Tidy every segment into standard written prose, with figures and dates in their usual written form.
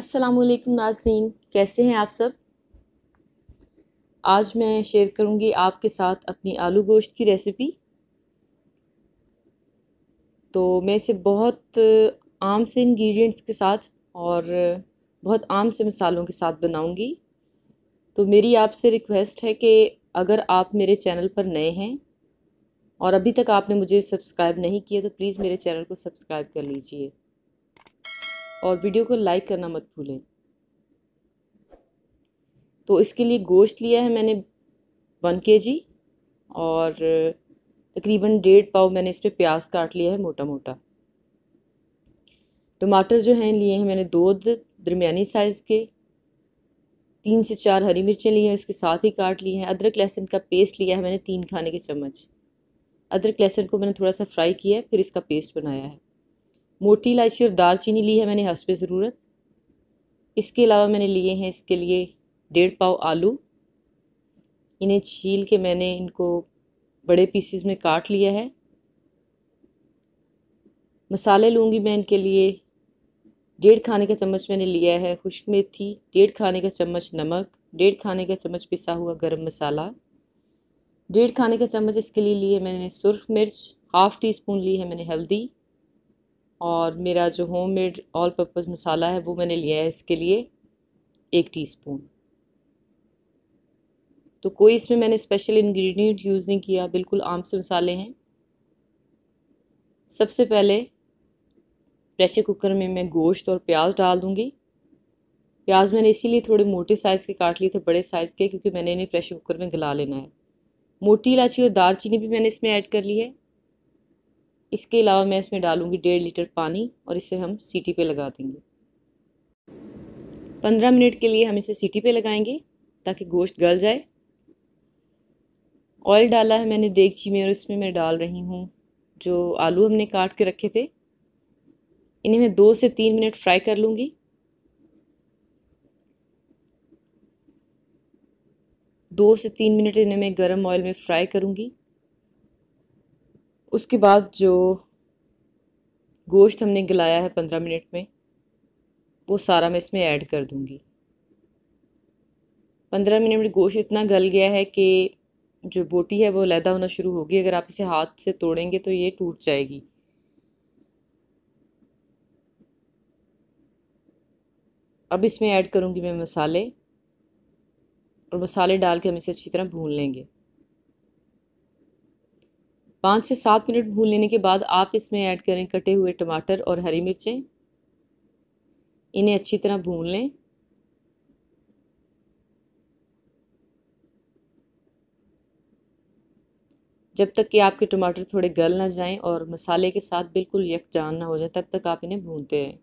अस्सलामुअलैकुम नाज़रीन, कैसे हैं आप सब। आज मैं शेयर करूंगी आपके साथ अपनी आलू गोश्त की रेसिपी। तो मैं इसे बहुत आम से इंग्रेडिएंट्स के साथ और बहुत आम से मसालों के साथ बनाऊंगी। तो मेरी आपसे रिक्वेस्ट है कि अगर आप मेरे चैनल पर नए हैं और अभी तक आपने मुझे सब्सक्राइब नहीं किया तो प्लीज़ मेरे चैनल को सब्सक्राइब कर लीजिए और वीडियो को लाइक करना मत भूलें। तो इसके लिए गोश्त लिया है मैंने 1 kg और तकरीबन 1.5 पाव मैंने इस पर प्याज काट लिया है मोटा मोटा। टमाटर जो हैं लिए हैं मैंने 2 दरमियानी साइज़ के, 3 से 4 हरी मिर्चें ली हैं, इसके साथ ही काट ली हैं। अदरक लहसुन का पेस्ट लिया है मैंने 3 खाने के चम्मच। अदरक लहसुन को मैंने थोड़ा सा फ्राई किया है, फिर इसका पेस्ट बनाया है। मोटी इलायची और दालचीनी ली है मैंने हस्बे ज़रूरत। इसके अलावा मैंने लिए हैं इसके लिए 1.5 पाव आलू। इन्हें छील के मैंने इनको बड़े पीसेस में काट लिया है। मसाले लूँगी मैं इनके लिए 1.5 खाने का चम्मच मैंने लिया है खुश्क मेथी, 1.5 खाने का चम्मच नमक, 1.5 खाने का चम्मच पिसा हुआ गरम मसाला, 1.5 खाने का चम्मच इसके लिए लिए मैंने सुर्ख मिर्च, हाफ़ टी स्पून ली है मैंने हल्दी और मेरा जो होममेड ऑल पर्पज़ मसाला है वो मैंने लिया है इसके लिए 1 टीस्पून। तो कोई इसमें मैंने स्पेशल इंग्रेडिएंट यूज़ नहीं किया, बिल्कुल आम से मसाले हैं। सबसे पहले प्रेशर कुकर में मैं गोश्त और प्याज डाल दूँगी। प्याज मैंने इसीलिए थोड़े मोटे साइज़ के काट लिए थे, बड़े साइज़ के, क्योंकि मैंने इन्हें प्रेशर कुकर में गला लेना है। मोटी इलायची और दालचीनी भी मैंने इसमें ऐड कर ली है। इसके अलावा मैं इसमें डालूँगी 1.5 लीटर पानी और इसे हम सीटी पे लगा देंगे। 15 मिनट के लिए हम इसे सीटी पे लगाएंगे ताकि गोश्त गल जाए। ऑयल डाला है मैंने देगची में और इसमें मैं डाल रही हूँ जो आलू हमने काट के रखे थे। इन्हें मैं 2 से 3 मिनट फ्राई कर लूँगी। 2 से 3 मिनट इन्हें मैं गरम ऑयल में फ्राई करूँगी। उसके बाद जो गोश्त हमने गलाया है 15 मिनट में वो सारा मैं इसमें ऐड कर दूँगी। 15 मिनट में गोश्त इतना गल गया है कि जो बोटी है वो अलहदा होना शुरू होगी। अगर आप इसे हाथ से तोड़ेंगे तो ये टूट जाएगी। अब इसमें ऐड करूँगी मैं मसाले और मसाले डाल के हम इसे अच्छी तरह भून लेंगे। 5 से 7 मिनट भून लेने के बाद आप इसमें ऐड करें कटे हुए टमाटर और हरी मिर्चें। इन्हें अच्छी तरह भून लें। जब तक कि आपके टमाटर थोड़े गल ना जाएं और मसाले के साथ बिल्कुल यकजान ना हो जाए तब तक आप इन्हें भूनते रहें।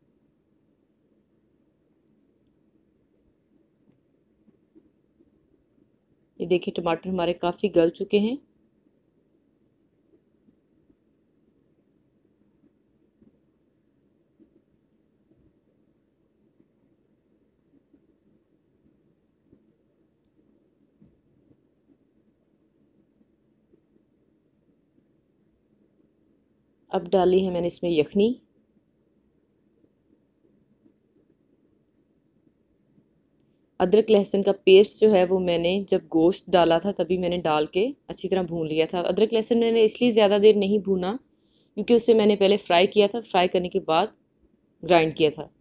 ये देखिए टमाटर हमारे काफ़ी गल चुके हैं। अब डाली है मैंने इसमें यखनी। अदरक लहसुन का पेस्ट जो है वो मैंने जब गोश्त डाला था तभी मैंने डाल के अच्छी तरह भून लिया था। अदरक लहसुन मैंने इसलिए ज़्यादा देर नहीं भूना क्योंकि उसे मैंने पहले फ्राई किया था, फ्राई करने के बाद ग्राइंड किया था।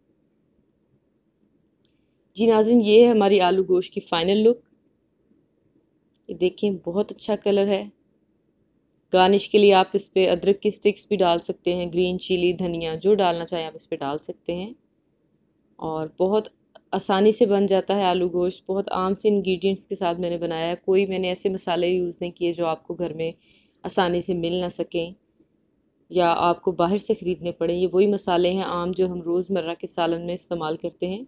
जी नाज़रीन, ये है हमारी आलू गोश्त की फ़ाइनल लुक। ये देखें बहुत अच्छा कलर है। गार्निश के लिए आप इस पर अदरक की स्टिक्स भी डाल सकते हैं, ग्रीन चिली, धनिया, जो डालना चाहें आप इस पर डाल सकते हैं। और बहुत आसानी से बन जाता है आलू गोश्त। बहुत आम से इंग्रेडिएंट्स के साथ मैंने बनाया है। कोई मैंने ऐसे मसाले यूज़ नहीं किए जो आपको घर में आसानी से मिल ना सकें या आपको बाहर से ख़रीदने पड़े। ये वही मसाले हैं आम जो हम रोज़मर्रा के सालन में इस्तेमाल करते हैं।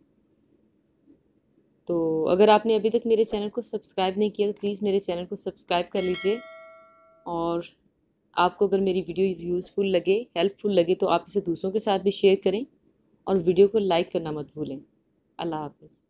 तो अगर आपने अभी तक मेरे चैनल को सब्सक्राइब नहीं किया तो प्लीज़ मेरे चैनल को सब्सक्राइब कर लीजिए। और आपको अगर मेरी वीडियो यूज़फुल लगे, हेल्पफुल लगे तो आप इसे दूसरों के साथ भी शेयर करें और वीडियो को लाइक करना मत भूलें। अल्लाह हाफ़िज़।